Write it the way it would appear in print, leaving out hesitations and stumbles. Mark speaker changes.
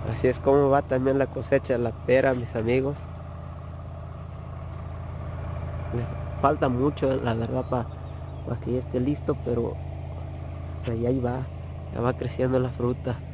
Speaker 1: Así es como va también la cosecha de la pera, mis amigos. Le falta mucho, la verdad, para que ya esté listo, pero ahí va, ya va creciendo la fruta.